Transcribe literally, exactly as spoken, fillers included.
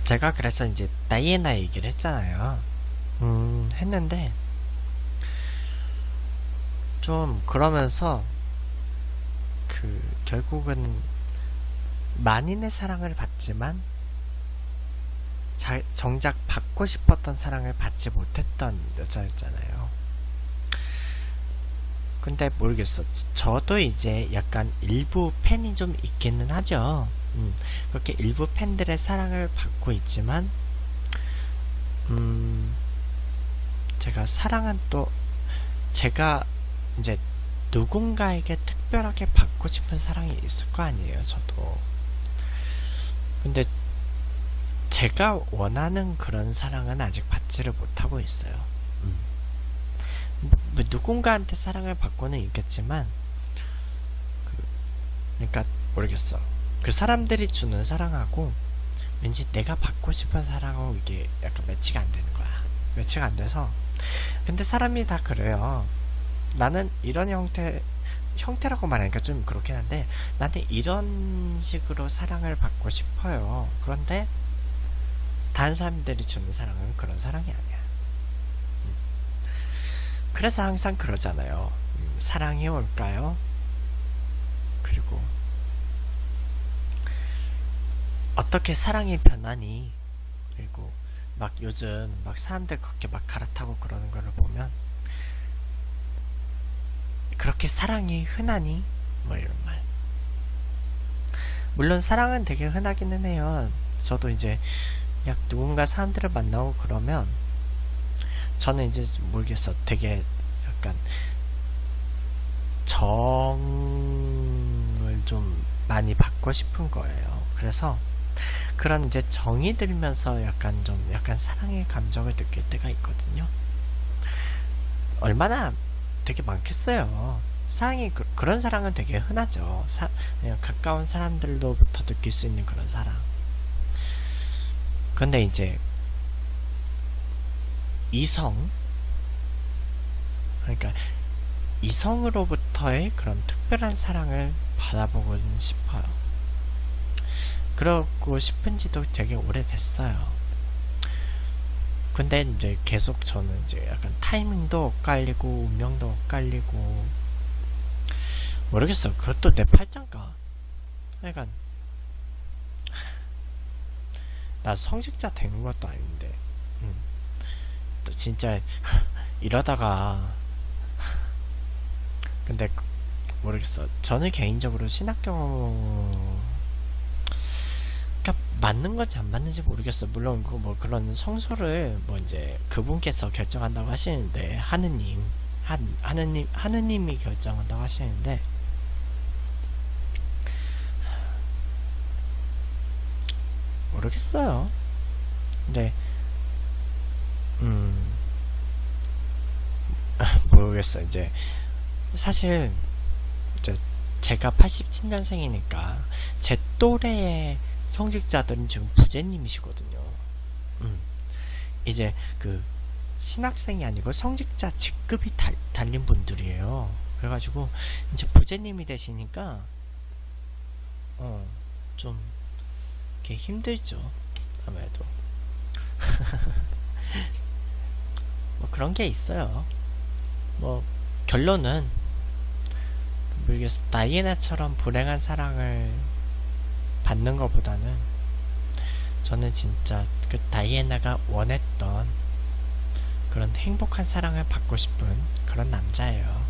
제가 그래서 이제 다이애나 얘기를 했잖아요. 음, 했는데, 좀, 그러면서, 그, 결국은, 만인의 사랑을 받지만, 자, 정작 받고 싶었던 사랑을 받지 못했던 여자였잖아요. 근데 모르겠어. 저도 이제 약간 일부 팬이 좀 있기는 하죠. 음, 그렇게 일부 팬들의 사랑을 받고 있지만, 음, 제가 사랑은 또, 제가 이제 누군가에게 특별하게 받고 싶은 사랑이 있을 거 아니에요, 저도. 근데 제가 원하는 그런 사랑은 아직 받지를 못하고 있어요. 음. 뭐 누군가한테 사랑을 받고는 있겠지만, 그, 그러니까 모르겠어. 그 사람들이 주는 사랑하고 왠지 내가 받고 싶은 사랑하고 이게 약간 매치가 안 되는 거야. 매치가 안 돼서. 근데 사람이 다 그래요. 나는 이런 형태 형태라고 말하니까 좀 그렇긴 한데, 나는 이런 식으로 사랑을 받고 싶어요. 그런데 다른 사람들이 주는 사랑은 그런 사랑이 아니야. 그래서 항상 그러잖아요. 음, 사랑이 올까요? 그리고 어떻게 사랑이 변하니? 그리고 막 요즘 막 사람들 그렇게 막 갈아타고 그러는 거를 보면, 그렇게 사랑이 흔하니? 뭐 이런 말. 물론 사랑은 되게 흔하기는 해요. 저도 이제 약 누군가 사람들을 만나고 그러면, 저는 이제 모르겠어. 되게 약간 정을 좀 많이 받고 싶은 거예요. 그래서 그런 이제 정이 들면서 약간 좀 약간 사랑의 감정을 느낄 때가 있거든요. 얼마나 되게 많겠어요. 사랑이 그, 그런 사랑은 되게 흔하죠. 사, 그냥 가까운 사람들로부터 느낄 수 있는 그런 사랑. 근데 이제 이성, 그러니까 이성으로부터의 그런 특별한 사랑을 받아보고 싶어요. 그러고 싶은지도 되게 오래됐어요. 근데 이제 계속 저는 이제 약간 타이밍도 엇갈리고 운명도 엇갈리고 모르겠어. 그것도 내 팔짱가. 약간 나 성직자 되는 것도 아닌데, 음. 또 진짜 이러다가 근데 모르겠어. 저는 개인적으로 신학교 그러니까 맞는 건지 안 맞는지 모르겠어. 물론 그 뭐 그런 성소를 뭐 이제 그분께서 결정한다고 하시는데, 하느님 한 하느님 하느님이 결정한다고 하시는데, 모르겠어요. 근데 음 모르겠어. 이제 사실 이제 제가 팔십칠 년생이니까 제 또래의 성직자들은 지금 부제님이시거든요. 음. 이제 그 신학생이 아니고 성직자 직급이 달, 달린 분들이에요. 그래가지고 이제 부제님이 되시니까 어좀 이렇게 힘들죠. 아무래도 뭐 그런 게 있어요. 뭐 결론은 모르겠어. 다이애나처럼 불행한 사랑을 받는 것보다는 저는 진짜 그 다이애나가 원했던 그런 행복한 사랑을 받고 싶은 그런 남자예요.